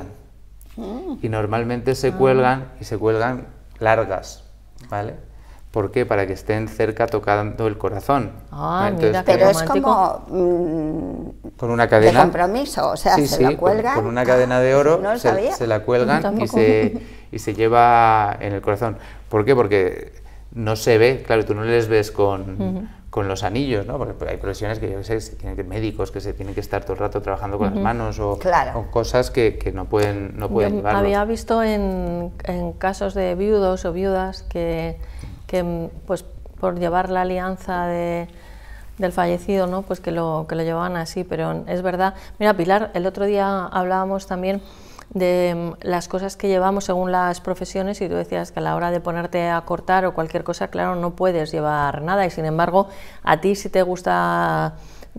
y normalmente se cuelgan largas, ¿vale? ¿Por qué? Para que estén cerca tocando el corazón. Entonces, mira, pero es como con una cadena de compromiso, o sea, se la cuelgan con una cadena de oro, no se la cuelgan y se lleva en el corazón. ¿Por qué? Porque no se ve, claro, tú no les ves con los anillos, ¿no? Porque hay profesiones que yo sé, médicos que se tienen que estar todo el rato trabajando con las manos o cosas que no pueden llevarlos. Había visto en casos de viudos o viudas que pues por llevar la alianza del fallecido, ¿no? Pues que lo llevaban así, pero es verdad. Mira, Pilar, el otro día hablábamos también de las cosas que llevamos según las profesiones y tú decías que a la hora de ponerte a cortar o cualquier cosa, claro, no puedes llevar nada y sin embargo a ti sí te gusta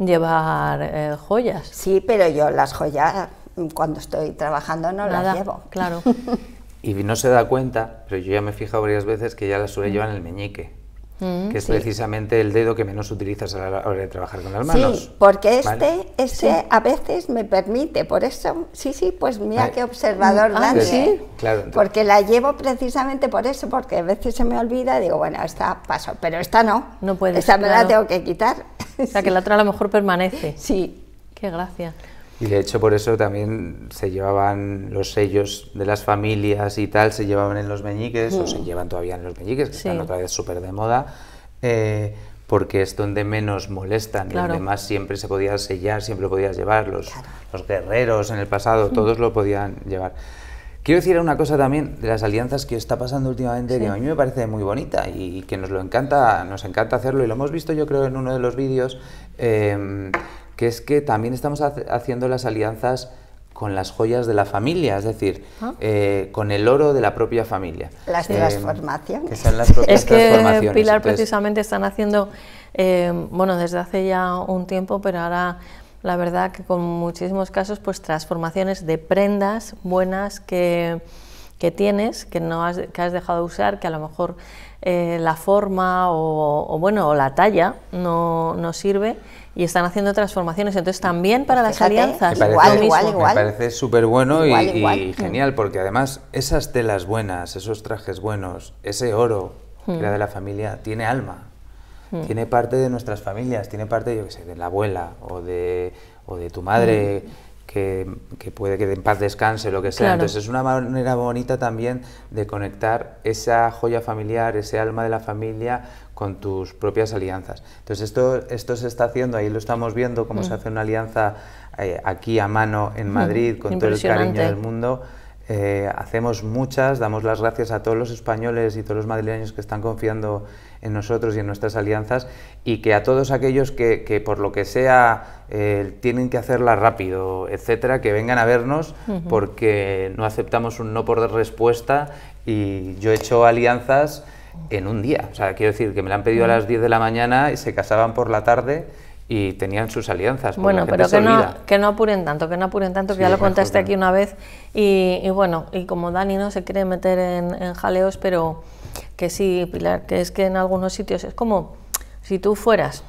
llevar joyas. Sí, pero yo las joyas cuando estoy trabajando no las llevo. Claro. Y no se da cuenta, pero yo ya me he fijado varias veces que ya las suele llevar en el meñique, que es precisamente el dedo que menos utilizas a la hora de trabajar con las manos. Sí, porque a veces me permite, por eso, pues mira qué observador Dani, ¿sí? Claro, entonces, porque la llevo precisamente por eso, porque a veces se me olvida y digo, bueno, esta paso, pero esta no, puedes, esta me la tengo que quitar. O sea, que la otra a lo mejor permanece. Sí. Qué gracia. Y de hecho por eso también se llevaban los sellos de las familias y tal, se llevaban en los meñiques, o se llevan todavía en los meñiques, que están otra vez súper de moda, porque es donde menos molestan, y donde más siempre se podía sellar, siempre podías llevar, los guerreros en el pasado, todos lo podían llevar. Quiero decir una cosa también de las alianzas que está pasando últimamente, que a mí me parece muy bonita y que nos encanta hacerlo, y lo hemos visto yo creo en uno de los vídeos, que es que también estamos haciendo las alianzas con las joyas de la familia, es decir, con el oro de la propia familia. Las transformaciones. Que son las propias transformaciones. Es que Pilar, precisamente están haciendo, bueno, desde hace ya un tiempo, pero ahora la verdad que con muchísimos casos, pues transformaciones de prendas buenas que tienes, que has dejado de usar, que a lo mejor la forma o la talla no sirve, y están haciendo transformaciones. Entonces también para las alianzas igual. Me parece súper bueno y genial, porque además esas telas buenas, esos trajes buenos, ese oro que era de la familia, tiene alma. tiene parte de nuestras familias, tiene parte, yo qué sé, de la abuela o de tu madre, que puede que en paz descanse, lo que sea. Claro. Entonces es una manera bonita también de conectar esa joya familiar, ese alma de la familia con tus propias alianzas. Entonces esto se está haciendo, ahí lo estamos viendo, cómo se hace una alianza aquí a mano en Madrid, con todo el cariño del mundo. Hacemos muchas, damos las gracias a todos los españoles y todos los madrileños que están confiando en nosotros y en nuestras alianzas, y que a todos aquellos que por lo que sea tienen que hacerla rápido, etcétera, que vengan a vernos, porque no aceptamos un no por respuesta, y yo he hecho alianzas en un día, o sea, quiero decir que me la han pedido a las 10 de la mañana y se casaban por la tarde y tenían sus alianzas. Bueno, pero que no apuren tanto, que sí, ya lo contaste aquí una vez, y bueno, y como Dani no se quiere meter en jaleos, pero que sí, Pilar, que es que en algunos sitios es como si tú fueras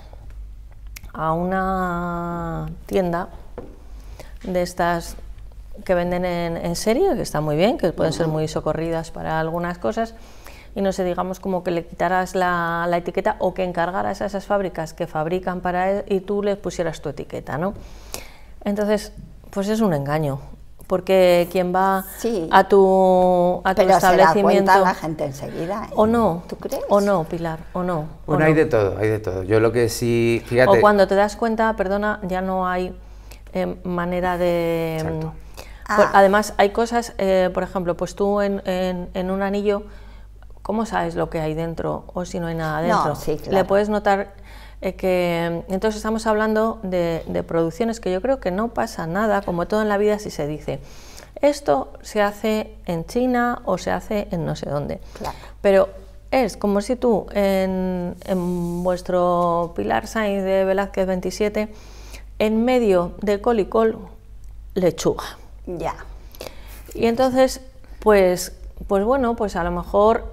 a una tienda de estas que venden en serie, que está muy bien, que pueden ser muy socorridas para algunas cosas, y no sé, digamos como que le quitaras la etiqueta, o que encargaras a esas fábricas que fabrican para él y tú les pusieras tu etiqueta, ¿no? Entonces, pues es un engaño, porque quien va a tu establecimiento... Se da cuenta la gente enseguida, ¿eh? ¿O no? ¿Tú crees? ¿O no, Pilar? ¿O no? Bueno, hay de todo, hay de todo. Yo lo que sí... Fíjate... O cuando te das cuenta, perdona, ya no hay manera de... Exacto. Además, hay cosas, por ejemplo, pues tú en un anillo, ¿cómo sabes lo que hay dentro o si no hay nada dentro? No, sí, claro. Le puedes notar que... Entonces estamos hablando de producciones que yo creo que no pasa nada, como todo en la vida, si se dice esto se hace en China o se hace en no sé dónde. Claro. Pero es como si tú en vuestro Pilar Sainz de Velázquez 27, en medio de col y col, lechuga. Ya. Y entonces, pues bueno, pues a lo mejor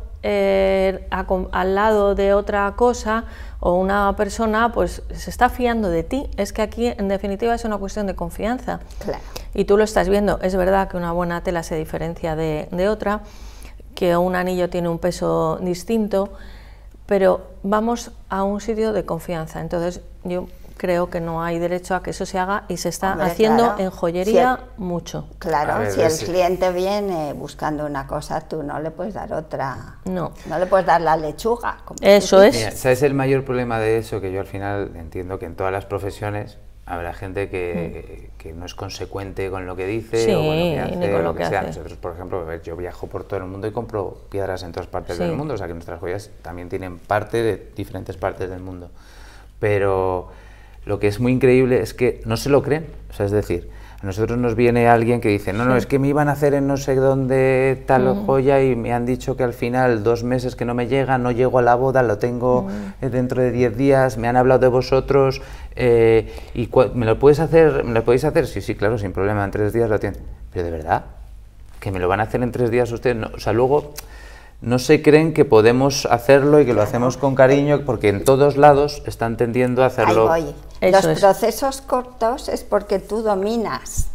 al lado de otra cosa o una persona pues se está fiando de ti. Es que aquí en definitiva es una cuestión de confianza. Claro. Y tú lo estás viendo. Es verdad que una buena tela se diferencia de otra, que un anillo tiene un peso distinto, pero vamos a un sitio de confianza. Entonces yo creo que no hay derecho a que eso se haga, y se está haciendo, claro, en joyería mucho. Claro, ver, si el cliente viene buscando una cosa, tú no le puedes dar otra. No. No le puedes dar la lechuga. Eso es. Mira, ¿sabes el mayor problema de eso? Que yo al final entiendo que en todas las profesiones habrá gente que no es consecuente con lo que dice, o con lo que hace, ni con lo que sea. hace. Nosotros, por ejemplo, yo viajo por todo el mundo y compro piedras en todas partes del mundo, o sea que nuestras joyas también tienen parte de diferentes partes del mundo. Pero lo que es muy increíble es que no se lo creen, o sea, es decir, a nosotros nos viene alguien que dice, no, es que me iban a hacer en no sé dónde tal joya y me han dicho que al final 2 meses que no me llega, no llego a la boda, lo tengo dentro de 10 días, me han hablado de vosotros, y ¿me lo podéis hacer? Sí, claro, sin problema, en 3 días lo tienen. Pero de verdad, que me lo van a hacer en 3 días ustedes, no, o sea, luego no se creen que podemos hacerlo y que lo hacemos con cariño, porque en todos lados están tendiendo a hacerlo. Ahí voy. Los procesos cortos es porque tú dominas.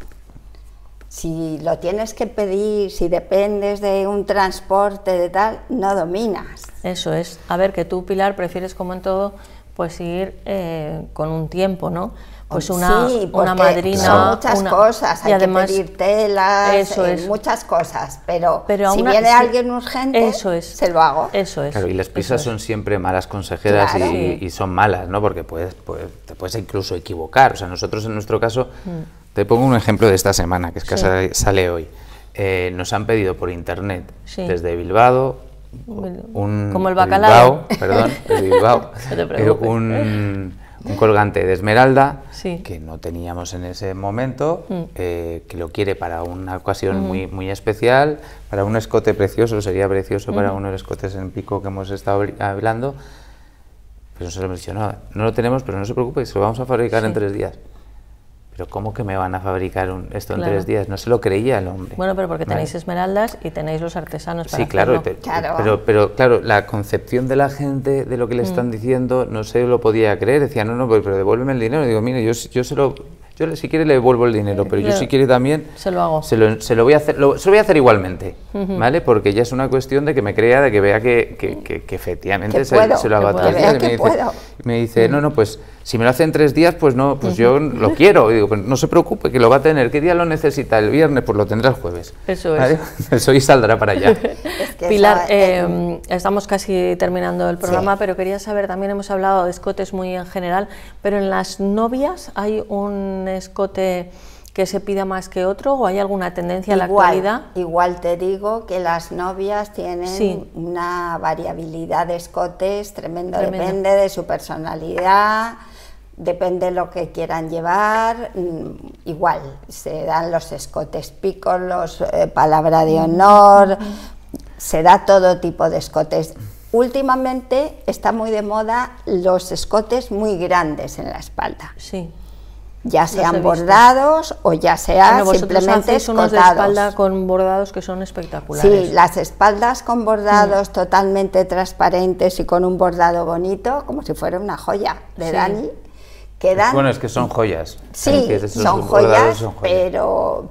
Si lo tienes que pedir, si dependes de un transporte de tal, no dominas. Eso es. A ver, que tú, Pilar, prefieres, como en todo, pues ir con un tiempo, ¿no? Pues una madrina... Son muchas cosas, hay además, que pedir telas, muchas cosas, pero si viene alguien urgente, se lo hago. Eso es. Claro, y las prisas son siempre malas consejeras, claro, y son malas, ¿no? Porque te puedes incluso equivocar. O sea, nosotros en nuestro caso, te pongo un ejemplo de esta semana, que es que sale hoy. Nos han pedido por internet, desde Bilbao, como el bacalao. Desde Bilbao, un colgante de esmeralda, que no teníamos en ese momento, que lo quiere para una ocasión muy especial, para un escote precioso, sería precioso para unos escotes en pico que hemos estado hablando. Pero nosotros hemos dicho, no lo tenemos, pero no se preocupe, se lo vamos a fabricar en 3 días. Pero ¿cómo que me van a fabricar esto en 3 días? No se lo creía el hombre. Bueno, pero porque tenéis esmeraldas y tenéis los artesanos para hacerlo. Pero claro, la concepción de la gente de lo que le están diciendo no se lo podía creer. Decía, no, pero devuélveme el dinero. Digo, mire, yo se yo si quiere le devuelvo el dinero, pero yo si quiere también se lo hago. Se lo voy a hacer igualmente, ¿vale? Porque ya es una cuestión de que me crea, de que vea que efectivamente se lo hago a 3 días. Me dice, no, pues si me lo hace en 3 días, pues no, pues yo lo quiero. Y digo, pues no se preocupe, que lo va a tener. ¿Qué día lo necesita? El viernes, pues lo tendrá el jueves. Eso ¿vale? es. Eso y saldrá para allá. Pilar, estamos casi terminando el programa, pero quería saber, también hemos hablado de escotes muy en general, pero en las novias hay un escote que se pida más que otro, o hay alguna tendencia en la actualidad. Igual te digo que las novias tienen una variabilidad de escotes tremendo. Depende de su personalidad, depende de lo que quieran llevar. Igual se dan los escotes picos, los palabra de honor, se da todo tipo de escotes. Últimamente está muy de moda los escotes muy grandes en la espalda. Sí. Ya sean bordados o ya sea simplemente escotados. Unos de espalda con bordados que son espectaculares. Sí, las espaldas con bordados totalmente transparentes y con un bordado bonito, como si fuera una joya de Dani, quedan... Bueno, es que son joyas. Sí, son joyas, pero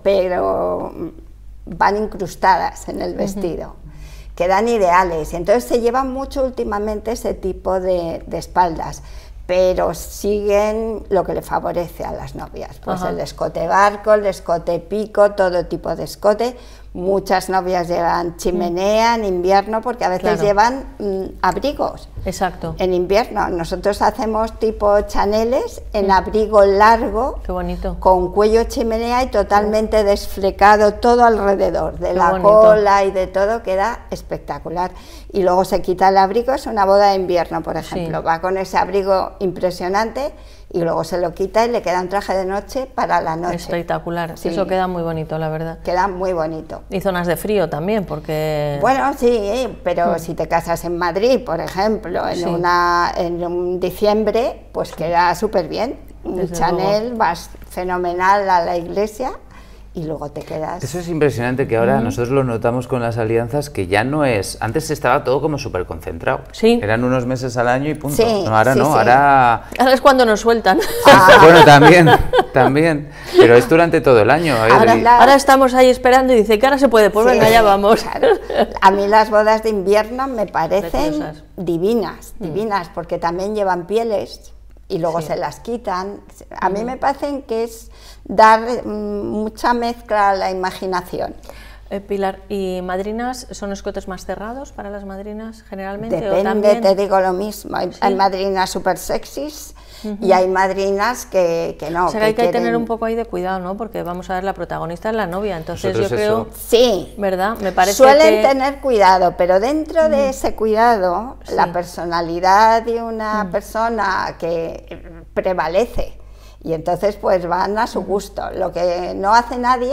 van incrustadas en el vestido. Quedan ideales, y entonces se lleva mucho últimamente ese tipo de espaldas, pero siguen lo que le favorece a las novias, pues el escote barco, el escote pico, todo tipo de escote. Muchas novias llevan chimenea en invierno porque a veces llevan abrigos. Exacto. En invierno nosotros hacemos tipo chaneles en abrigo largo. Qué bonito. Con cuello chimenea y totalmente desflecado todo alrededor, de la cola y de todo, queda espectacular. Y luego se quita el abrigo, es una boda de invierno, por ejemplo, va con ese abrigo impresionante y luego se lo quita y le queda un traje de noche para la noche. Espectacular, eso queda muy bonito, la verdad. Queda muy bonito. Y zonas de frío también, porque... Bueno, sí, pero si te casas en Madrid, por ejemplo, en un diciembre, pues queda súper bien. Un Chanel, vas fenomenal a la iglesia y luego te quedas... Eso es impresionante, que ahora nosotros lo notamos con las alianzas, que ya no es... Antes estaba todo como súper concentrado. Sí. Eran unos meses al año y punto. Sí, no, ahora no, ahora es cuando nos sueltan. Bueno, también. Pero es durante todo el año. Ahora estamos ahí esperando y dice que ahora se puede, pues venga, ya vamos. Claro. A mí las bodas de invierno me parecen divinas, porque también llevan pieles y luego se las quitan. A mí me parecen que es dar mucha mezcla a la imaginación. Pilar, ¿y madrinas son escotes más cerrados para las madrinas generalmente? Depende, ¿o también? te digo lo mismo. Hay madrinas súper sexys y hay madrinas que no. O sea, que hay que tener un poco ahí de cuidado, ¿no? Porque vamos a ver, la protagonista es la novia, entonces yo creo... Sí, ¿verdad? Me parece suelen tener cuidado, pero dentro de ese cuidado, la personalidad de una persona que prevalece, y entonces pues van a su gusto. Lo que no hace nadie,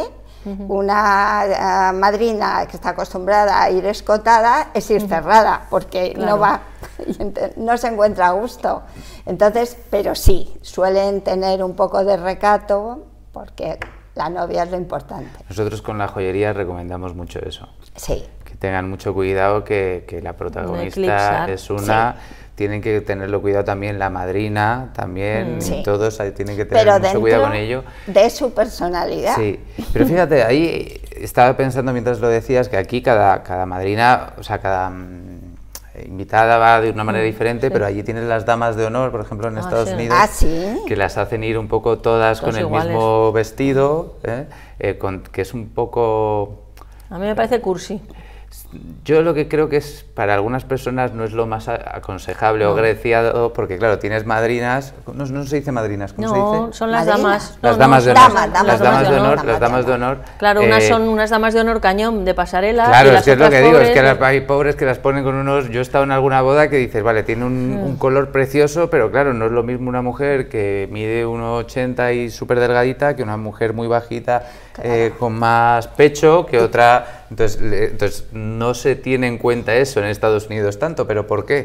una madrina que está acostumbrada a ir escotada, es ir cerrada, porque no va, no se encuentra a gusto. Entonces, pero sí, suelen tener un poco de recato, porque la novia es lo importante. Nosotros con la joyería recomendamos mucho eso. Sí. Que tengan mucho cuidado, que la protagonista es una... Tienen que tenerlo cuidado también la madrina, también, y todos ahí tienen que tener mucho cuidado con ello. De su personalidad. Sí, pero fíjate, ahí estaba pensando mientras lo decías que aquí cada madrina, o sea, cada invitada va de una manera diferente, pero allí tienes las damas de honor, por ejemplo, en Estados Unidos, que las hacen ir un poco todas con el mismo vestido, que es un poco... A mí me parece cursi. Yo lo que creo que es, para algunas personas no es lo más aconsejable o graciado, porque claro, tienes madrinas, no se dice madrinas, ¿cómo se dice? Son las damas. Las damas de honor. Las damas de honor. Claro, unas son unas damas de honor cañón de pasarela. Claro, es que es lo que digo, es que hay pobres que las ponen con unos... Yo he estado en alguna boda que dices, vale, tiene un color precioso, pero claro, no es lo mismo una mujer que mide 1,80 y súper delgadita que una mujer muy bajita, con más pecho que otra... Entonces no se tiene en cuenta eso en Estados Unidos tanto, ¿pero por qué?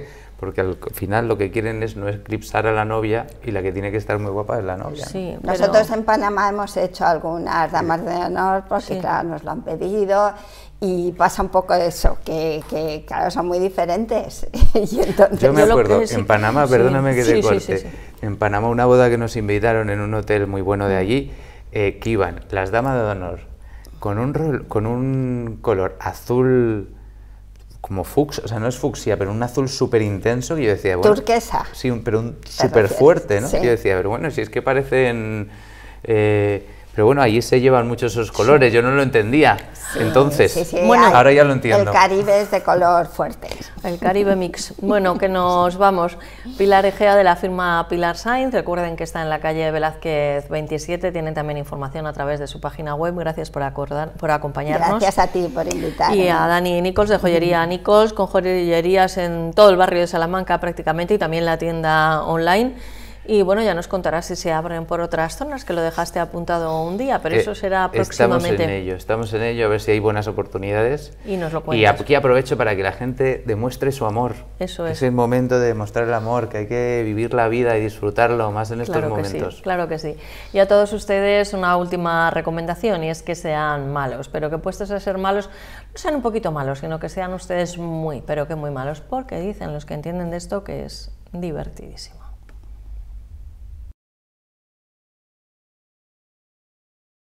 porque al final lo que quieren es no eclipsar a la novia y la que tiene que estar muy guapa es la novia. Sí, ¿no? Nosotros en Panamá hemos hecho algunas damas de honor porque, claro, nos lo han pedido. Y pasa un poco eso, que claro, son muy diferentes. Y entonces, yo me acuerdo, en Panamá, perdóname que te corte, sí. En Panamá una boda que nos invitaron en un hotel muy bueno de allí, que iban las damas de honor con un color azul como fucsia, o sea, no es fucsia, pero un azul súper intenso, que yo decía, bueno... Turquesa. Sí, pero un súper fuerte, ¿no? Sí. Yo decía, pero bueno, si es que parecen... pero bueno, allí se llevan muchos esos colores, yo no lo entendía. Sí, entonces, bueno, ahora ya lo entiendo. El Caribe es de color fuerte. El Caribe Mix. Bueno, que nos vamos. Pilar Egea, de la firma Pilar Sainz, recuerden que está en la calle Velázquez 27, tienen también información a través de su página web. Gracias por acompañarnos. Gracias a ti por invitarme. Y a Dani Nichols, de Joyería Nichols, con joyerías en todo el barrio de Salamanca prácticamente, y también la tienda online. Y bueno, ya nos contarás si se abren por otras zonas, que lo dejaste apuntado un día, pero eso será próximamente. Estamos en ello, a ver si hay buenas oportunidades. Y nos lo cuentas. Y aquí aprovecho para que la gente demuestre su amor. Eso es. Es el momento de demostrar el amor, que hay que vivir la vida y disfrutarlo más en estos momentos. Sí, claro que sí. Y a todos ustedes una última recomendación, y es que sean malos, pero que puestos a ser malos, no sean un poquito malos, sino que sean ustedes muy, pero que muy malos, porque dicen los que entienden de esto que es divertidísimo.